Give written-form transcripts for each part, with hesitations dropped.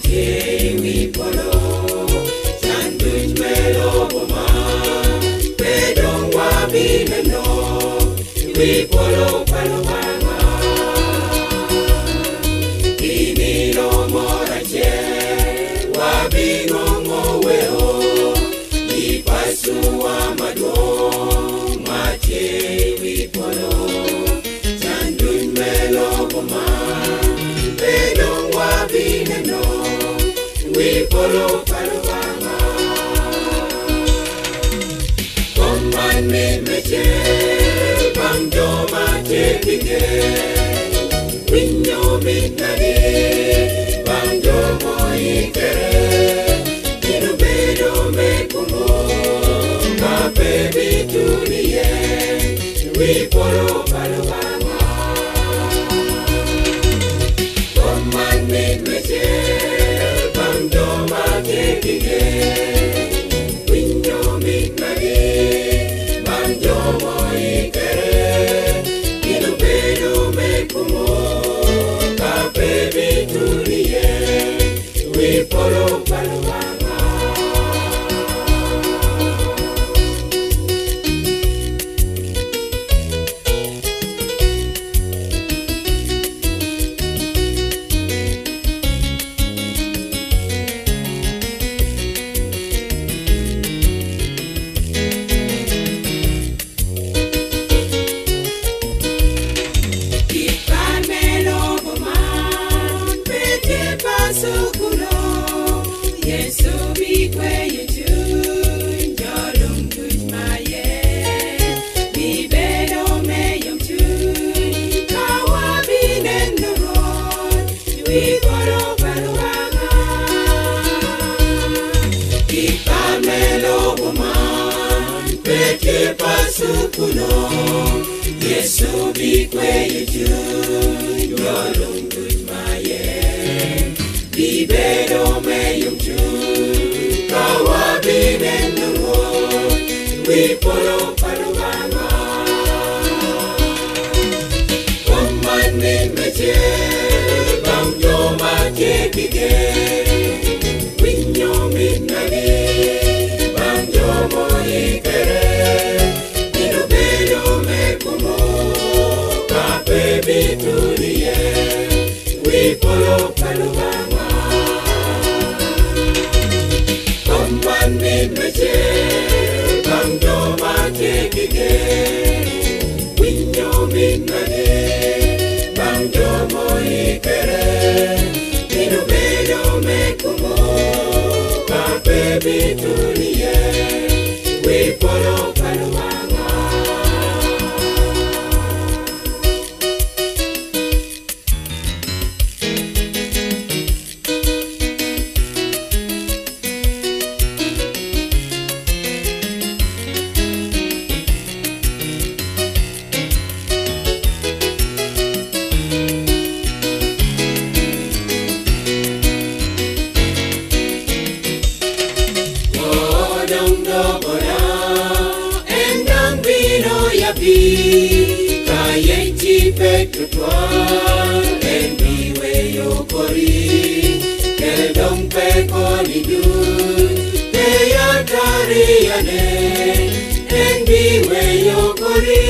mache wi polo chanduj melo boma pedong wabineno wi polo palubanga Inino Moro Acel wabingongo weo ipasua madong mache wi polo chanduj melo boma pedong wabineno wi polo palubanga Homeland meche bang joma chekige winyo minari bang jomo ikere inu bedo mekumo kape bitunie wi polo palubanga Homeland meche bang joma chekige winyo minari bang jomo ikere inu bedo mekumo kape bitunie wi polo palubanga Sukulo Yesu bikwe yutun Jolung tuj maye Bibedo meyong tun Kawa binen nuron Dwi polo palubanga Kita melo buman Peke pasukulo Yesu bikwe yutun Jolung tuj maye Bibedo meyong tun kawa binen nuron wi polo palubanga Homeland meche bang joma chekige winyo minari bang jomo ikere inu bedo mekumo kape bitunie wi polo palubanga Homeland meche bang joma chekige winyo minari bang jomo ikere inu bedo mekumo kape bitunie wi polo palubanga Kayenchi pekutwa endiwe yokori keldong pekoni dun teyatariane endiwe yokori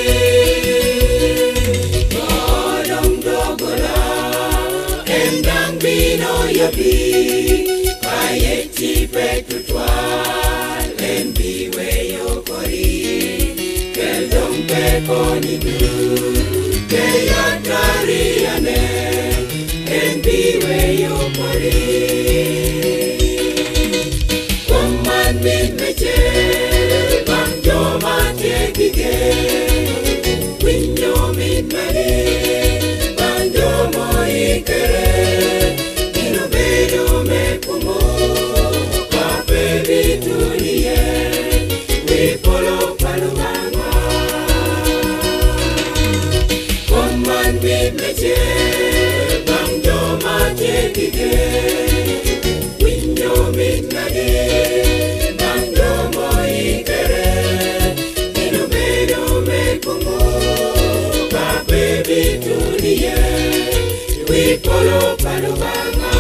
Kodong dogora endang bino yapi Kayenchi pekutwa endiwe yokori keldong pekoni dun teyatariane endiwe yokori Homeland meche bang joma chekige winyo minari bang jomo ikere inu bedo mekumo kape bitunie wi polo palubanga Homeland meche bang joma chekige winyo minari bang jomo ikere inu bedo mekumo kape bitunie wi polo palubanga